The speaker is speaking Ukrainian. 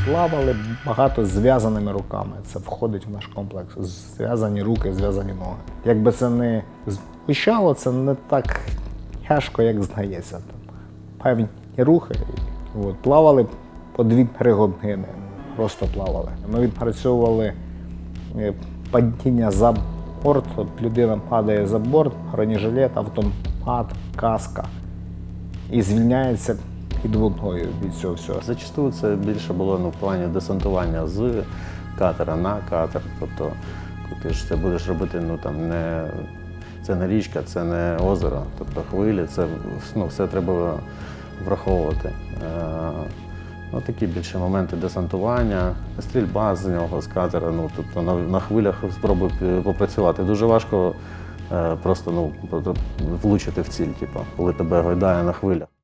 Плавали багато зв'язаними руками. Це входить в наш комплекс. Зв'язані руки, зв'язані ноги. Якби це не звучало, це не так тяжко, як здається. Певні рухи. Плавали по 2-3 години. Просто плавали. Ми відпрацьовували падіння за борт. От людина падає за борт, бронежилет, автомат, каска. І звільняється під водою від цього всього. Зачастую це більше було в плані десантування з катера на катер. Тобто, ти ж це будеш робити, це не річка, це не озеро, тобто хвилі, це все треба враховувати. Такі більше моменти десантування, стрільба з нього, з катера, тобто на хвилях спробуй попрацювати. Дуже важко просто влучити в ціль, коли тебе гойдає на хвилях.